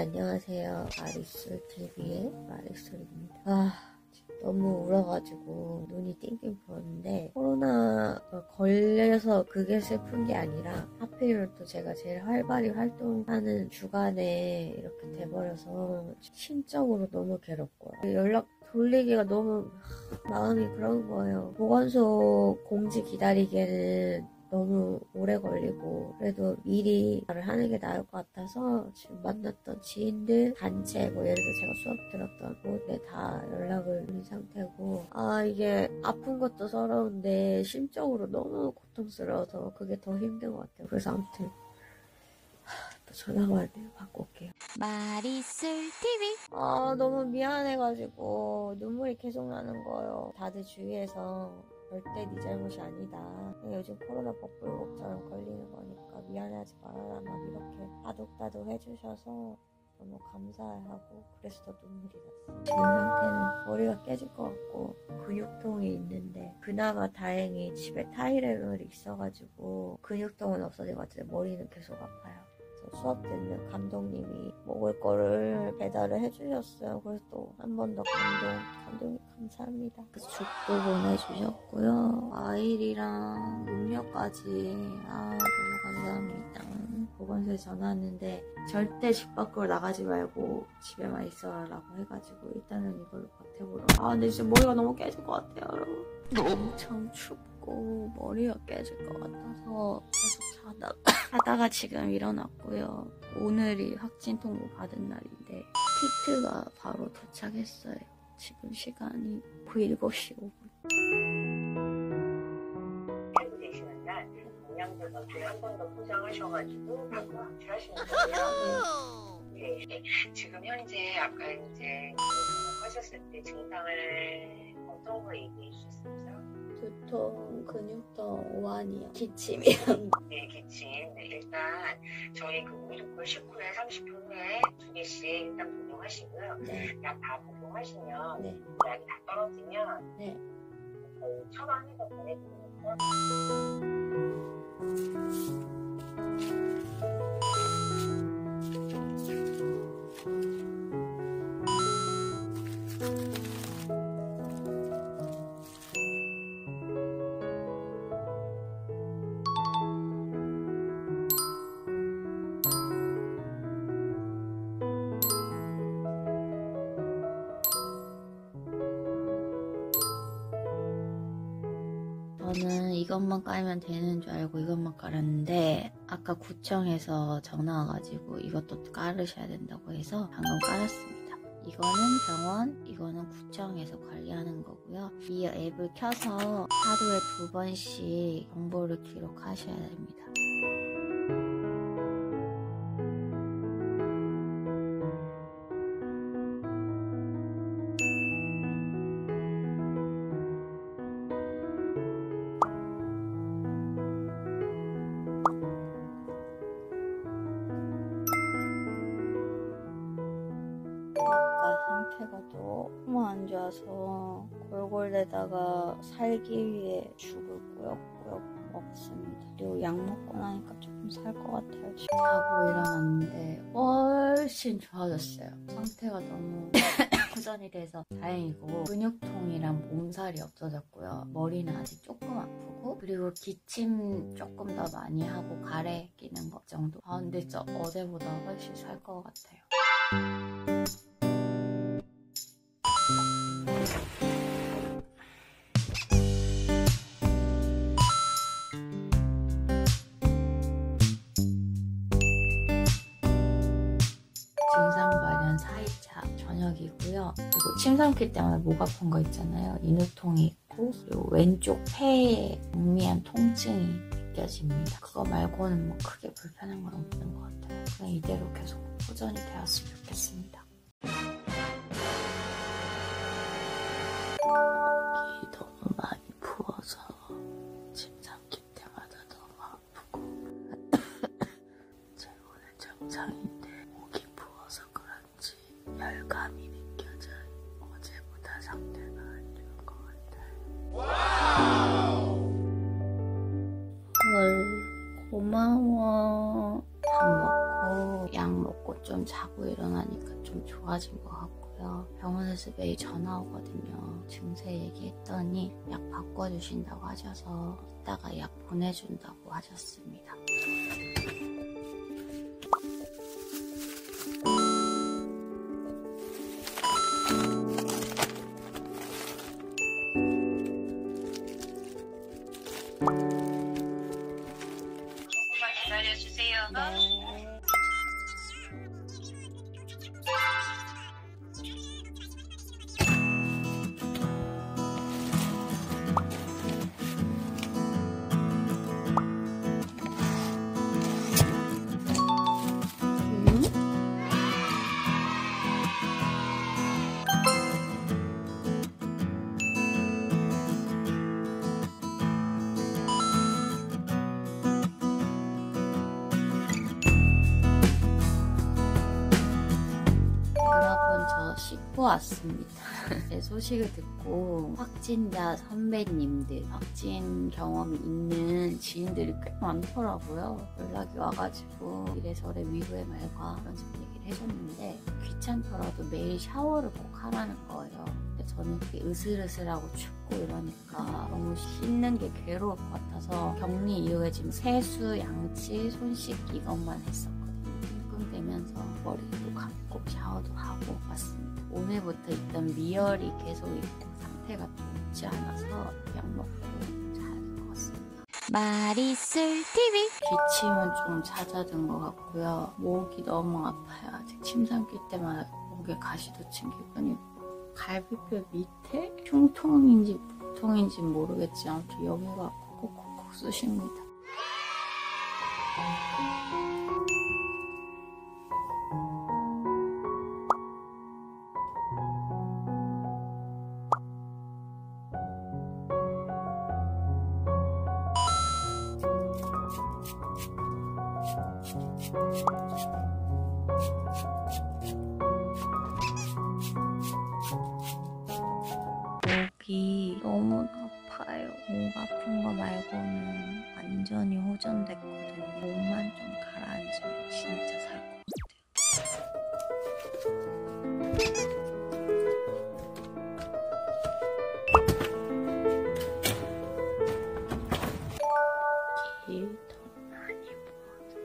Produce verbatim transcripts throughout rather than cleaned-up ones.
안녕하세요. 마리솔티비의 마리솔입니다. 아, 너무 울어가지고 눈이 띵띵 부었는데 코로나가 걸려서 그게 슬픈 게 아니라 하필이면 또 제가 제일 활발히 활동하는 주간에 이렇게 돼버려서 심적으로 너무 괴롭고요. 연락 돌리기가 너무 마음이 그런 거예요. 보건소 공지 기다리기에는 너무 오래 걸리고 그래도 미리 말을 하는 게 나을 것 같아서 지금 만났던 지인들, 단체, 뭐 예를 들어 제가 수업 들었던 곳에 다 연락을 드린 상태고 아 이게 아픈 것도 서러운데 심적으로 너무 고통스러워서 그게 더 힘든 것 같아요. 그래서 아무튼 또 전화가 왔네요. 받고 올게요. 마리솔티비. 아 너무 미안해가지고 눈물이 계속 나는 거예요. 다들 주위에서 절대 네 잘못이 아니다. 요즘 코로나 복불복처럼 걸리는 거니까 미안해하지 말아라 막 이렇게 따독따독 해주셔서 너무 감사하고 그래서 더 눈물이 났어요. 지금 상태는 머리가 깨질 것 같고 근육통이 있는데 그나마 다행히 집에 타이레놀이 있어가지고 근육통은 없어진 것 같은데 머리는 계속 아파요. 수업 듣는 감독님이 먹을 거를 배달을 해주셨어요. 그래서 또 한 번 더 감동, 감독님 감사합니다. 그래서 죽도 보내주셨고요. 과일이랑 음료까지 아 너무 감사합니다. 보건소에 전화왔는데 절대 집 밖으로 나가지 말고 집에만 있어라고 해가지고 일단은 이걸로 버텨보러. 아 근데 진짜 머리가 너무 깨질 것 같아요 여러분. 엄청 춥고 머리가 깨질 것 같아서 계속 자다가 하다가 지금 일어났고요. 오늘이 확진 통보 받은 날인데 키트가 바로 도착했어요. 지금 시간이 일곱 시 오 분. 알고 계시는 날 영양제 너트에 한 번 더 포장하셔가지고 방금 합주하시는 거예요. 네. 네. 지금 현재 아까 이제 하셨을 때 증상을 어떤 거 얘기해 주셨어요? 두통, 근육통, 오한이요. 기침이요. 네, 기침. 네, 일단 저희 그 우유독을 식후에 삼십 분 후에 두 개씩 일단 복용하시고요. 네. 약 다 복용하시면 네. 약이 다 떨어지면 네. 저희 처방해서 보내드리니까 저는 이것만 깔면 되는 줄 알고 이것만 깔았는데 아까 구청에서 전화 와가지고 이것도 깔으셔야 된다고 해서 방금 깔았습니다. 이거는 병원, 이거는 구청에서 관리하는 거고요. 이 앱을 켜서 하루에 두 번씩 정보를 기록하셔야 됩니다. 상태가 너무 안 좋아서 골골대다가 살기 위해 죽을 꾸역꾸역 먹습니다. 그리고 약 먹고 나니까 조금 살 것 같아요. 지금 자고 일어났는데 훨씬 좋아졌어요. 상태가 너무 호전이 돼서 다행이고 근육통이랑 몸살이 없어졌고요. 머리는 아직 조금 아프고 그리고 기침 조금 더 많이 하고 가래 끼는 것 정도. 아 근데 진짜 어제보다 훨씬 살 것 같아요. 증상 발현 사 일차 저녁이고요. 그리고 침 삼킬 때마다 목 아픈 거 있잖아요. 인후통이 있고 그리고 왼쪽 폐에 경미한 통증이 느껴집니다. 그거 말고는 뭐 크게 불편한 건 없는 것 같아요. 그냥 이대로 계속 호전이 되었으면 좋겠습니다. 목이 너무 많이 부어서 침 삼킬 때마다 너무 아프고 제 오늘 정상인데 목이 부어서 그런지 열감이 느껴져요. 어제보다 상태가 안 좋은 것 같아요. 와우! 헐 고마워. 밥 먹고 약 먹고 좀 자고 일어났는데 좋아진 것 같고요. 병원에서 매일 전화 오거든요. 증세 얘기했더니 약 바꿔주신다고 하셔서 이따가 약 보내준다고 하셨습니다. 조금만 기다려주세요. 네. 여러분, 저 씻고 왔습니다. 제 소식을 듣고 확진자 선배님들, 확진 경험이 있는 지인들이 꽤 많더라고요. 연락이 와가지고 이래저래 위로의 말과 그런 식으로 얘기를 해줬는데 귀찮더라도 매일 샤워를 꼭 하라는 거예요. 근데 저는 그게 으슬으슬하고 춥고 이러니까 너무 씻는 게 괴로울 것 같아서 격리 이후에 지금 세수, 양치, 손 씻기 이것만 했었거든요. 끙끙대면서 머리도 감고 샤워도 하고 왔습니다. 오늘부터 있던 미열이 계속 있고 상태가 좀 좋지 않아서 약 먹고 잘 것 같습니다. 마리솔 티비. 기침은 좀 잦아든 것 같고요. 목이 너무 아파요. 아직 침 삼킬 때마다 목에 가시도 친 기분이 있고 갈비뼈 밑에 흉통인지 부통인지 모르겠지만 아무튼 여기가 콕콕콕 쑤십니다. 목이 너무 아파요. 목 아픈 거 말고는 완전히 호전됐거든요. 목만 좀 가라앉으면 진짜 살 것 같아요. 길 더 많이 부어서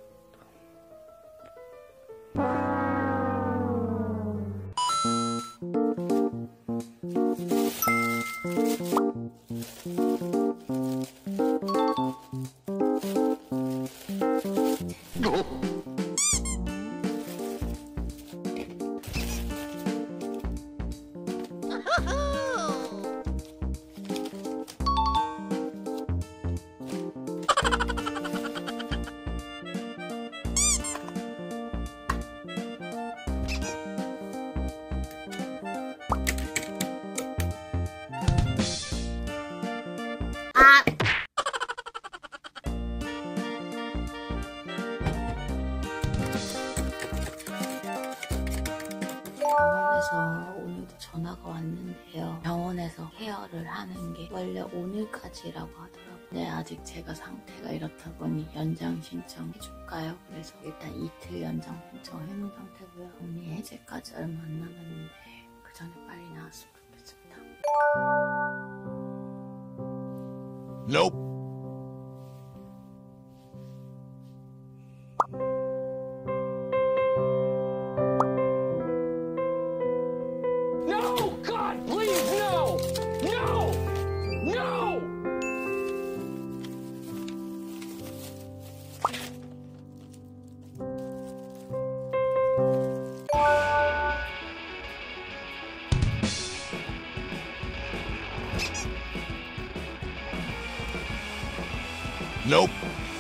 병원에서 오늘도 전화가 왔는데요. 병원에서 케어를 하는 게 원래 오늘까지라고 하더라고요. 근데 아직 제가 상태가 이렇다 보니 연장 신청해줄까요? 그래서 일단 이틀 연장 신청해놓은 상태고요. 격리 해제까지 얼마 안 남았는데 그 전에 빨리 나왔으면 좋겠습니다. Nope. No! God, please, no! No! No! Nope.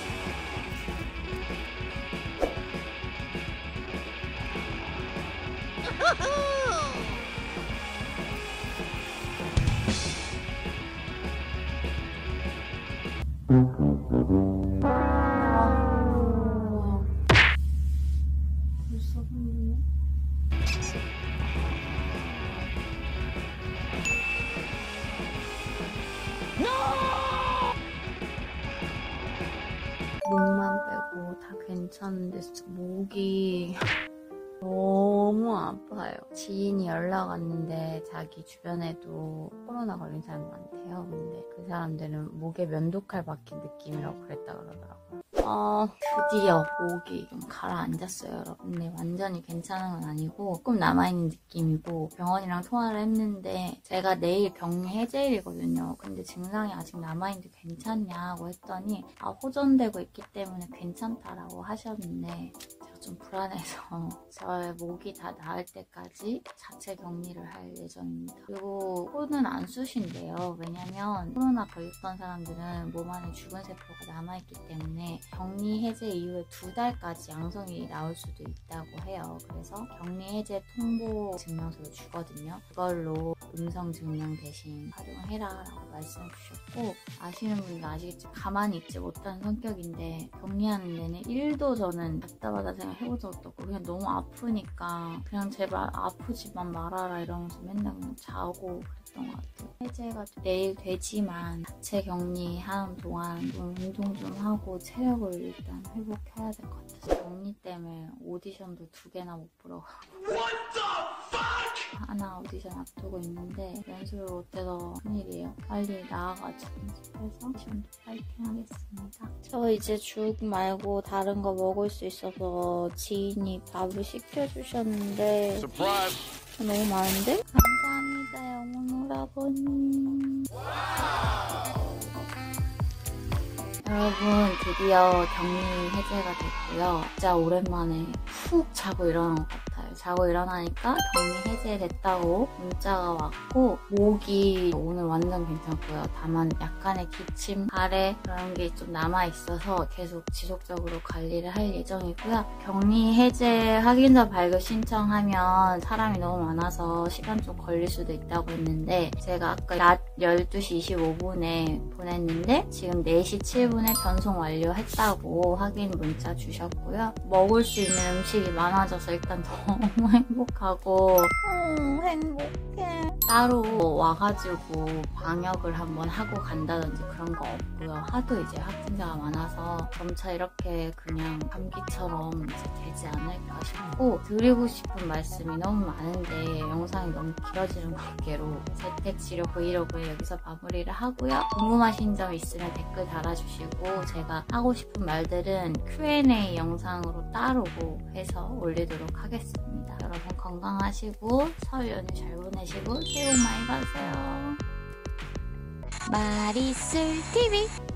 벌써 힘드네. 목만 빼고 다 괜찮은데 진짜 목이 너무 너무 아파요. 지인이 연락 왔는데 자기 주변에도 코로나 걸린 사람이 많대요. 근데 그 사람들은 목에 면도칼 박힌 느낌이라고 그랬다 그러더라고요. 아, 드디어 목이 좀 가라앉았어요, 여러분. 근데 완전히 괜찮은 건 아니고 조금 남아있는 느낌이고 병원이랑 통화를 했는데 제가 내일 격리 해제일이거든요. 근데 증상이 아직 남아있는데 괜찮냐고 했더니 아, 호전되고 있기 때문에 괜찮다라고 하셨는데 제가 좀 불안해서 저의 목이 다 나을 때까지 자체 격리를 할 예정입니다. 그리고 코는 안 쑤신대요. 왜냐면 코로나 걸렸던 사람들은 몸 안에 죽은 세포가 남아있기 때문에 격리 해제 이후에 두 달까지 양성이 나올 수도 있다고 해요. 그래서 격리 해제 통보 증명서를 주거든요. 그걸로 음성 증명 대신 활용해라 라고 말씀해 주셨고, 아시는 분도 아시겠지만 가만히 있지 못하는 성격인데 격리하는 내내 일도 저는 답답하다 생각해본 적 없고 그냥 너무 아프니까 그냥 제발 아프지만 말아라 이러면서 맨날 그냥 자고 그랬던 것 같아요. 해제가 내일 되지만 자체 격리하는 동안 좀 운동 좀 하고 체력을 일단 회복해야 될 것 같아서 격리 때문에 오디션도 두 개나 못 보러 가고 하나 오디션 앞두고 있는데 연습을 못해서 큰일이에요. 빨리 나와가지고 연습해서 시험도 파이팅 하겠습니다. 저 이제 죽 말고 다른 거 먹을 수 있어서 지인이 밥을 시켜주셨는데 Surprise! 너무 많은데? 감사합니다, 영혼 오라버니. 여러분, 드디어 격리 해제가 됐고요. 진짜 오랜만에 푹 자고 일어난 것 같아요. 자고 일어나니까 격리 해제됐다고 문자가 왔고 목이 오늘 완전 괜찮고요. 다만 약간의 기침, 가래 그런 게 좀 남아있어서 계속 지속적으로 관리를 할 예정이고요. 격리 해제 확인서 발급 신청하면 사람이 너무 많아서 시간 좀 걸릴 수도 있다고 했는데 제가 아까 낮 열두 시 이십오 분에 보냈는데 지금 네 시 칠 분에 전송 완료했다고 확인 문자 주셨고요. 먹을 수 있는 음식이 많아져서 일단 너무 행복하고 음, 행복해. 따로 와가지고 방역을 한번 하고 간다든지 그런 거 없고요. 하도 이제 확진자가 많아서 점차 이렇게 그냥 감기처럼 이제 되지 않을까 싶고, 드리고 싶은 말씀이 너무 많은데 영상이 너무 길어지는 관계로 재택치료 브이로그를 여기서 마무리를 하고요. 궁금하신 점 있으면 댓글 달아주시고 제가 하고 싶은 말들은 큐 앤 에이 영상으로 따로 해서 올리도록 하겠습니다. 여러분 건강하시고 설 연휴 잘 보내시고 새해 복 많이 받으세요. 마리솔 티비